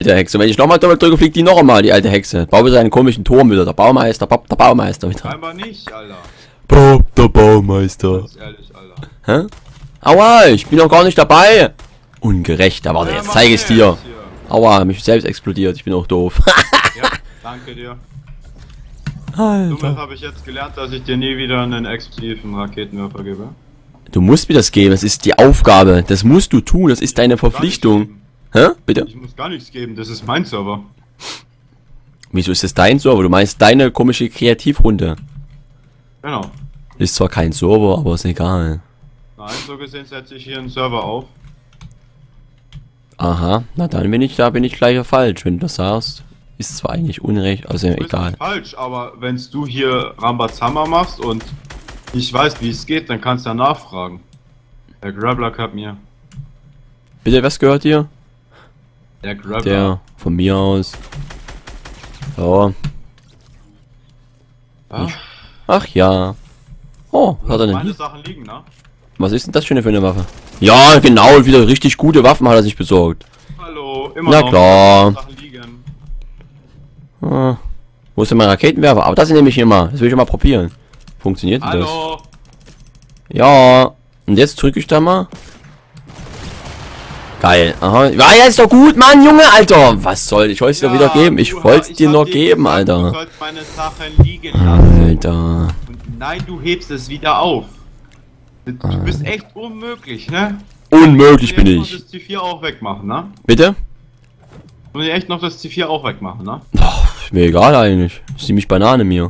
Der Hexe. Wenn ich nochmal doppelt drücke, fliegt die noch einmal, die alte Hexe. Bau wieder einen komischen Turm wieder. Der Baumeister, Bob, der Baumeister wieder. Scheinbar nicht, Alter. Bob, der Baumeister. Ganz ehrlich, Alter. Hä? Aua, ich bin doch gar nicht dabei. Ungerecht, aber jetzt zeige ich es dir. Aua, mich selbst explodiert. Ich bin auch doof. Ja, danke dir. Alter. Somit habe ich jetzt gelernt, dass ich dir nie wieder einen explosiven Raketenwerfer gebe. Du musst mir das geben, das ist die Aufgabe. Das musst du tun, das ist deine Verpflichtung. Hä? Bitte? Ich muss gar nichts geben, das ist mein Server. Wieso ist das dein Server? Du meinst deine komische Kreativrunde. Genau. Ist zwar kein Server, aber ist egal. Nein, so gesehen setze ich hier einen Server auf. Aha, na dann bin ich gleich falsch, wenn du das sagst. Ist zwar eigentlich unrecht, also Du bist egal. nicht falsch, aber wenn du hier Rambazamba machst und nicht weißt, wie es geht, dann kannst du ja nachfragen. Der Grappler hat mir. Bitte, was gehört dir? Der Grappler. Der, von mir aus. So. Ja? Ach ja. Oh, was hat er denn Meine hier? Sachen liegen, ne? Was ist denn das für eine Waffe? Ja, genau, wieder richtig gute Waffen hat er sich besorgt. Hallo, immer Na noch klar. Sachen liegen. Ah, wo ist denn mein Raketenwerfer? Aber das nehme ich immer. Das will ich schon mal probieren. Funktioniert denn das? Hallo. Ja. Und jetzt drücke ich da mal. Geil. Aha. Ja, ja, ist doch gut, Mann, Junge, Alter. Was soll ich wollte es dir wieder geben? Ich wollte es dir noch geben, gesagt, Alter. Du sollst meine Sachen liegen lassen. Alter. Und nein, du hebst es wieder auf. Du bist echt unmöglich, ne? Unmöglich bin Jetzt ich. noch das C4 auch wegmachen, ne? Bitte? Muss ich echt noch das C4 auch wegmachen, ne? Ist mir egal eigentlich. Ist ziemlich Banane mir.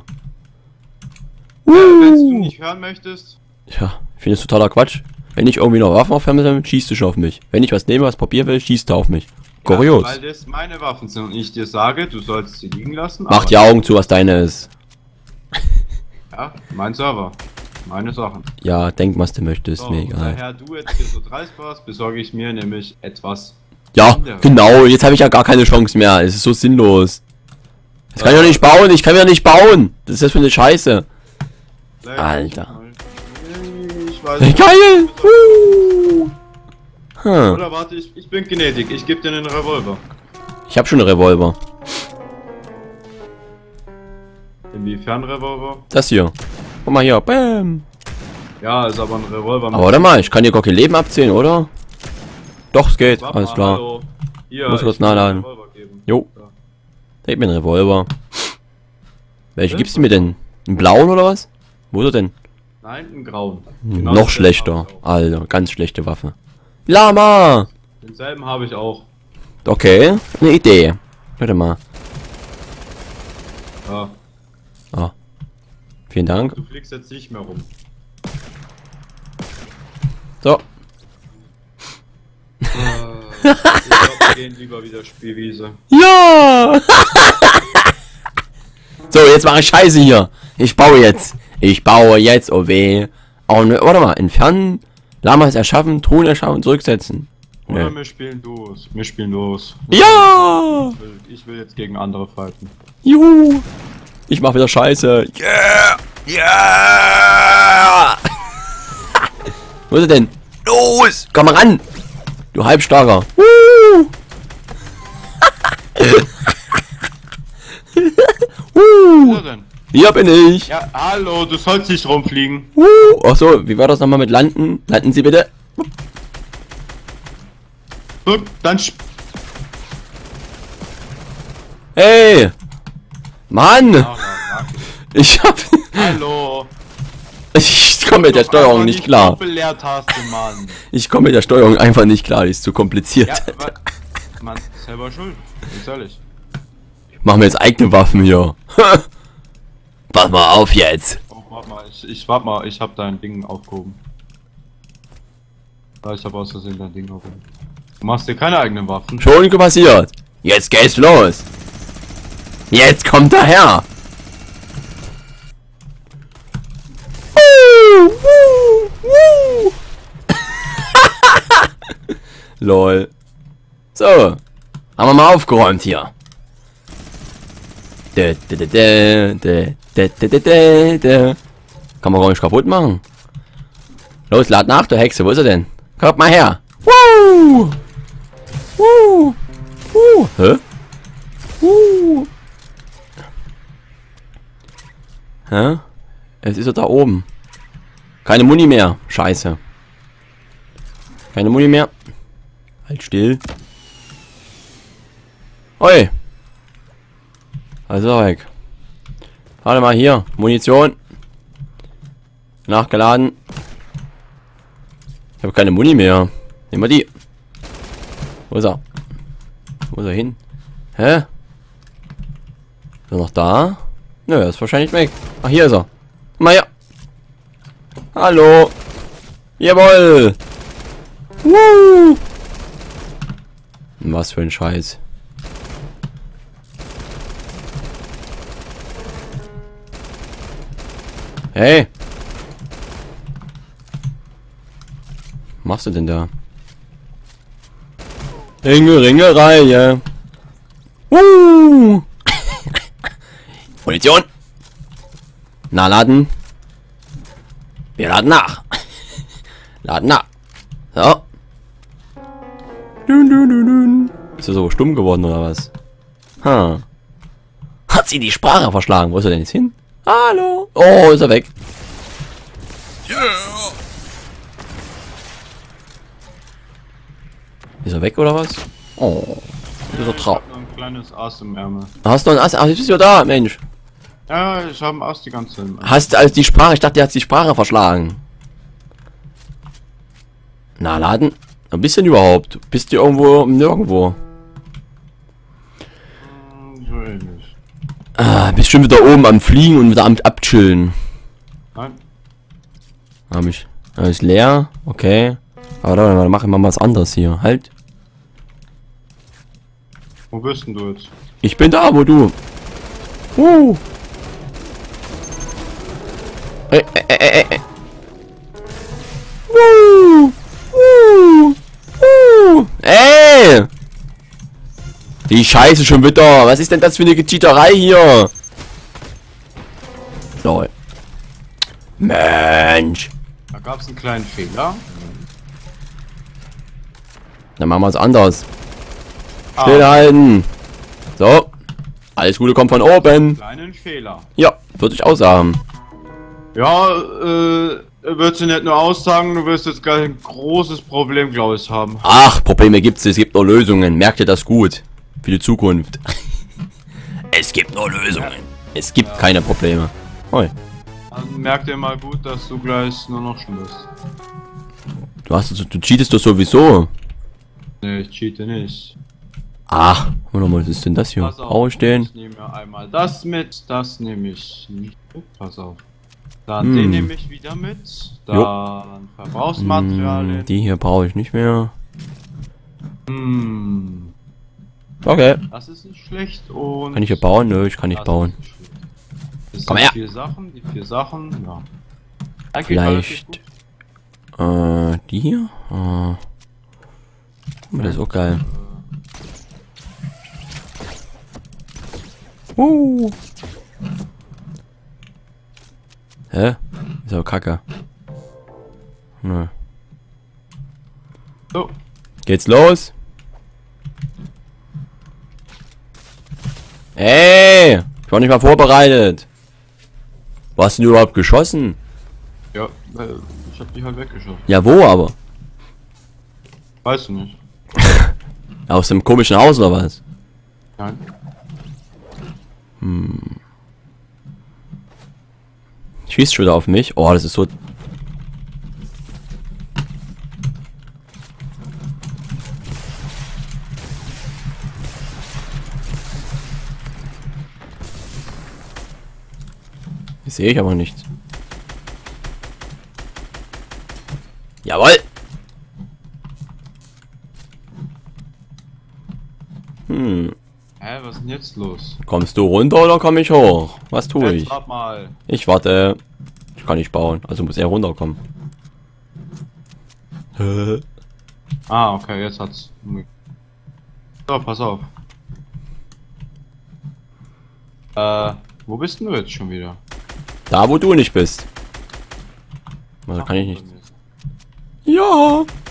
Wenn du nicht hören möchtest. Ja, ich finde es totaler Quatsch. Wenn ich irgendwie noch Waffen aufhören will, schießt du schon auf mich. Wenn ich was nehme, was probieren will, schießt du auf mich. Kurios. Ja, weil das meine Waffen sind und ich dir sage, du sollst sie liegen lassen. Mach die Augen zu, was deine ist. Ja, mein Server. Meine Sachen. Ja, denk, was du möchtest, So, mir und egal. daher du jetzt hier so dreist warst, besorge ich mir nämlich etwas. Ja, anderes. genau, jetzt habe ich ja gar keine Chance mehr. Es ist so sinnlos. Das kann ich doch nicht bauen, ich kann ja nicht bauen. Das ist das für eine Scheiße. Alter. Ich weiß nicht. Geil! Oder warte, ich bin gnädig, ich gebe dir einen Revolver. Ich habe schon einen Revolver. Inwiefern Revolver? Das hier. Guck mal hier. Bam. Ja, ist aber ein Revolver. Aber warte mal, ich kann dir gar kein Leben abzählen, oder? Doch, es geht. Warte Alles mal, klar. hallo. Hier, Muss kurz ich will einen nachladen. Revolver geben. Jo. Ja. Gib mir einen Revolver. Welche gibst du mir denn? Einen blauen oder was? Wo ist er denn? Nein, einen grauen. Noch denselben schlechter. hab ich auch. Alter, ganz schlechte Waffe. Lama! Denselben habe ich auch. Okay, eine Idee. Warte mal. Ja. Ah. Vielen Dank. Du fliegst jetzt nicht mehr rum. So. Ich glaube, wir gehen lieber wieder Spielwiese. Ja! So, jetzt mache ich Scheiße hier. Ich baue jetzt. Oh weh. Oh, ne, warte mal. Entfernen. Lamas erschaffen. Ton erschaffen. Zurücksetzen. Oder Nee. wir spielen Duos. Wir spielen Duos. Ja! Ich will jetzt gegen andere fighten. Juhu! Ich mach wieder Scheiße. Yeah! Yeah! Wo ist er denn? Los! Komm mal ran! Du Halbstarker. Wo ist er denn? Hier bin ich. Ja, hallo, du sollst nicht rumfliegen. Achso, wie war das nochmal mit Landen? Landen Sie bitte. So, dann Hey! Mann! Ich hab... Hallo. Ich komme mit der Steuerung nicht klar. Leertaste, Mann. Ich komme mit der Steuerung einfach nicht klar, die ist zu kompliziert. Ja, Mann, selber schuld. Ganz ehrlich. Machen wir jetzt eigene Waffen hier. Pass mal auf jetzt. Oh, warte mal, warte mal, ich hab dein Ding aufgehoben. Ja, ich hab aus Versehen dein Ding aufgehoben. Du machst dir keine eigenen Waffen. Schon passiert. Jetzt geht's los. Jetzt kommt er her. Lol. So. Haben wir mal aufgeräumt hier. Kann man gar nicht kaputt machen. Los, lad nach, du Hexe. Wo ist er denn? Kommt mal her. Woo! Woo! Hä? Hä? Jetzt ist er da oben. Keine Muni mehr. Scheiße. Keine Muni mehr. Halt still. Oi. Also weg. Warte mal hier. Munition. Nachgeladen. Ich habe keine Muni mehr. Nehmen wir die. Wo ist er? Wo ist er hin? Hä? Ist er noch da? Nö, er ist wahrscheinlich weg. Ach, hier ist er. Mal her. Hallo. Jawohl. Woo. Was für ein Scheiß. Hey. Was machst du denn da? Ringe, Munition. Na, laden. Wir laden nach. Laden nach. So. Ist er so stumm geworden oder was? Ha. Hat sie die Sprache verschlagen? Wo ist er denn jetzt hin? Hallo. Oh, ist er weg. Yeah. Ist er weg oder was? Oh. Ist er traurig. Ein kleines Ass im Ärmel. Hast du ein Ass? Ach, jetzt bist du da, Mensch. Ja, ich habe ein Ass die ganze Zeit. Hast du also die Sprache? Ich dachte, der hat die Sprache verschlagen. Na, laden. Ein bisschen überhaupt. Bist du irgendwo nirgendwo? So ähnlich. Ah, bist schon wieder oben am Fliegen und wieder am Abchillen. Nein. Hab ich. Ist leer. Okay. Aber dann machen wir mal was anderes hier. Halt. Wo bist denn du jetzt? Ich bin da, wo du. Ey. Ey! Die Scheiße schon wieder. Was ist denn das für eine Gecheaterei hier? Lol. Mensch. Da gab es einen kleinen Fehler. Dann machen wir es anders. Stillhalten. So. Alles Gute kommt von oben. Kleinen Fehler. Ja, würde ich auch sagen. Ja, würdest du nicht nur aussagen, du wirst jetzt gar ein großes Problem, glaube ich, haben. Ach, Probleme gibt's, es gibt nur Lösungen. Merkt ihr das gut? Für die Zukunft. Es gibt nur Lösungen. Es gibt keine Probleme. Hoi. Dann merk dir mal gut, dass du gleich nur noch schmierst. Du cheatest doch sowieso. Nee, ich cheate nicht. Ach, warte mal, was ist denn das hier? Pass auf, Brauche ich den? ich nehme einmal das mit, das nehme ich nicht mit, pass auf. Dann den nehme ich wieder mit, dann Verbrauchsmaterialien. Die hier brauche ich nicht mehr. Hm, Okay. das ist nicht schlecht und... Kann ich hier bauen? Nö, ich kann nicht das bauen. ist nicht schlecht. Das Komm sind her. die vier Sachen, ja. Eigentlich Vielleicht. relativ gut. Die hier? Das ist auch geil. Hä? Ist aber kacke. Nö. So, Geht's los? Ey! Ich war nicht mal vorbereitet. Wo hast du überhaupt geschossen? ja, ich hab die halt weggeschossen. Ja, wo aber? Weißt du nicht? Aus dem komischen Haus oder was? Nein. Schießt schon wieder auf mich. Oh, das ist so... Das sehe ich aber nicht. Jawohl! Hä, was ist denn jetzt los? Kommst du runter oder komme ich hoch? Was tue Jetzt ich? wart mal. Ich warte. Ich kann nicht bauen. Also muss er runterkommen. Ah, okay, jetzt hat's. So, pass auf. Wo bist denn du jetzt schon wieder? Da, wo du nicht bist. Also kann ich nicht. Ja.